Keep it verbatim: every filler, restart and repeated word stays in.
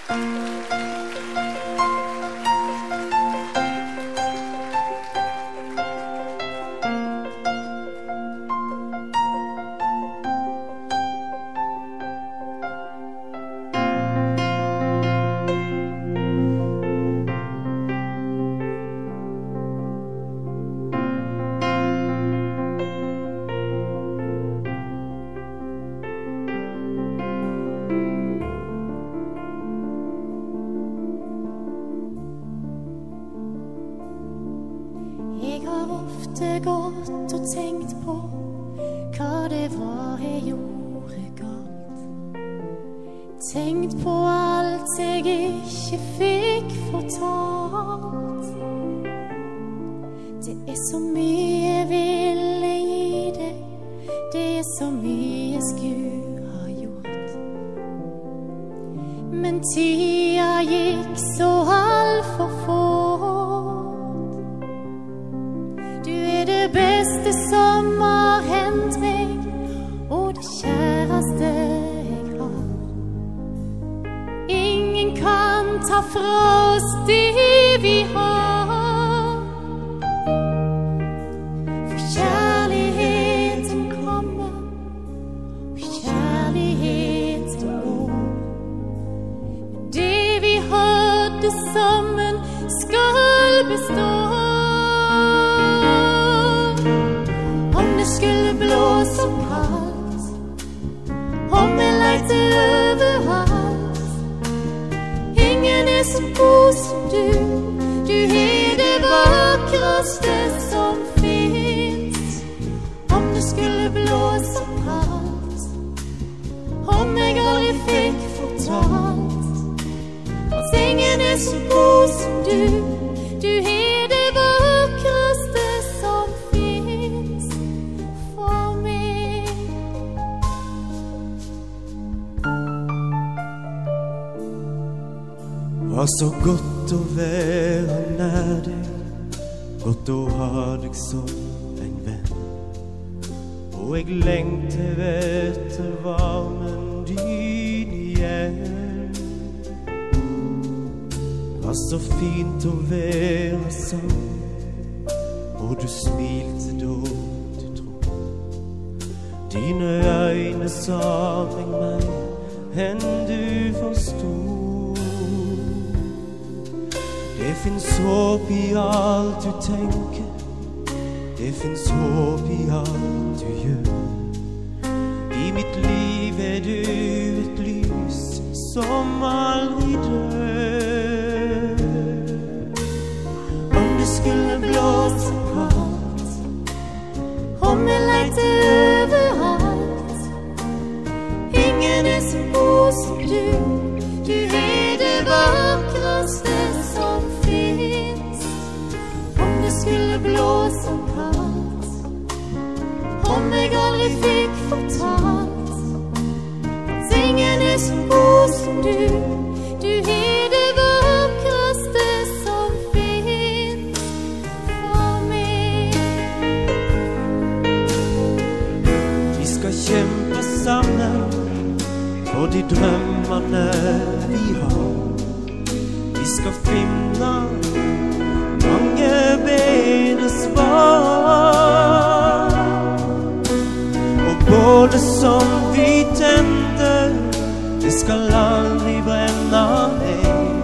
Gått og tenkt på hva det var jeg gjorde galt. Tenkt på alt jeg ikke fikk fortalt. Det er så mye jeg ville gi deg, det er så mye jeg skulle ha gjort. Men tida gikk så alt for fort. Det beste som har hendt meg, og det kjæreste jeg har. Ingen kan ta fra oss det vi har. For kjærligheten kommer, og kjærligheten går. Men det vi hadde sammen skal bestå. Det skulle blåse opp kaldt, om jeg leite overalt. Ingen er så god som du, du er det vakreste som finnes. Om det skulle blåse opp kaldt, om jeg aldri fikk fortalt, at ingen er så god som du, du er det vakreste som finnes. Var så godt å være nær deg, godt å ha deg som en venn. Og jeg lengter etter varmen din igjen. Var så fint å være sammen, og du smilte da du tro. Dine øyne sa meg mer enn du forstod. Det finns håp i alt du tenker, det finns håp i alt du gjør. I mitt liv er du et lys som aldri dør. Om det skulle blåse kaldt, om jeg leite overalt. Ingen er så god som du, du er det vakreste som finnes. Om det skulle blåse kaldt, om jeg aldri fikk fortalt, at ingen er så god som du, du er det vakreste som finnes for meg. Vi skal kjempe sammen for de drømmene vi har. Vi skal finne mange bedre svar. Og bålet som vi tender, det skal aldri brenne ned.